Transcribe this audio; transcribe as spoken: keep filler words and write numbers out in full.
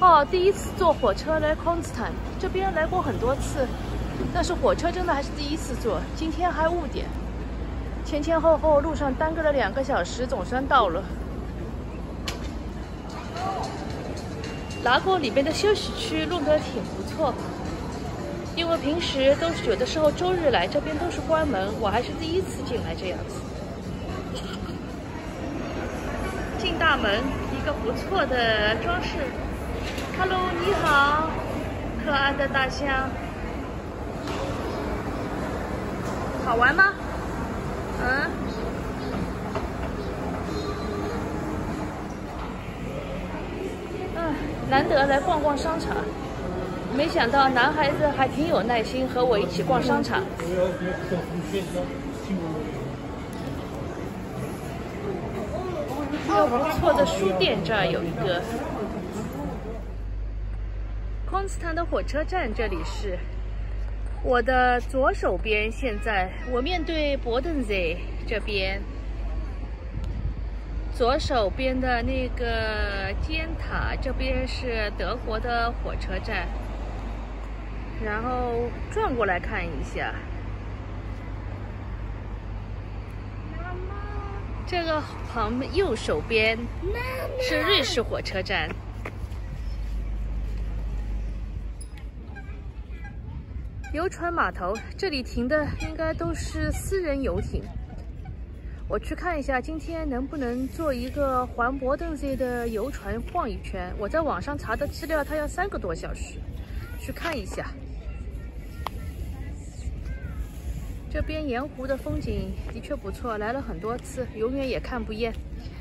哦，第一次坐火车来康斯坦，这边来过很多次，但是火车真的还是第一次坐。今天还误点，前前后后路上耽搁了两个小时，总算到了。拉果里面的休息区弄得挺不错，因为平时都是有的时候周日来这边都是关门，我还是第一次进来这样子。进大门，一个不错的装饰。Hello， 你好，可爱的大象，好玩吗？嗯。嗯，难得来逛逛商场，没想到男孩子还挺有耐心，和我一起逛商场。一个不错的书店，这儿有一个。康斯坦的火车站，这里是我的左手边。现在我面对博登塞这边，左手边的那个尖塔这边是德国的火车站，然后转过来看一下，这个旁右手边是瑞士火车站。游船码头，这里停的应该都是私人游艇。我去看一下，今天能不能坐一个环博登塞的游船晃一圈。我在网上查的资料，它要三个多小时，去看一下。这边盐湖的风景的确不错，来了很多次，永远也看不厌。